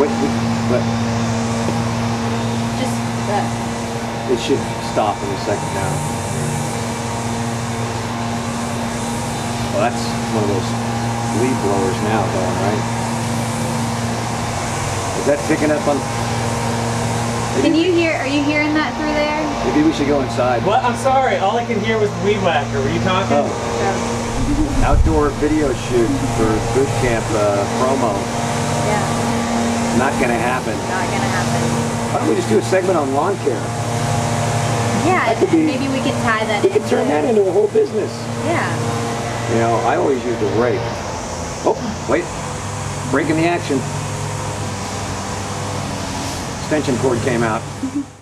But Just it should stop in a second now. Well, that's one of those leaf blowers now going, right? Is that picking up on? Can you hear? Are you hearing that through there? Maybe we should go inside. What? I'm sorry. All I can hear was weed whacker. Were you talking? Oh. Outdoor video shoot for boot camp promo. Yeah. Not gonna happen. Not gonna happen. Why don't we just do a segment on lawn care? Yeah. That could be, maybe we could tie that. We could turn that into a whole business. Yeah. You know, I always use the rake. Oh, wait. Breaking the action. Extension cord came out.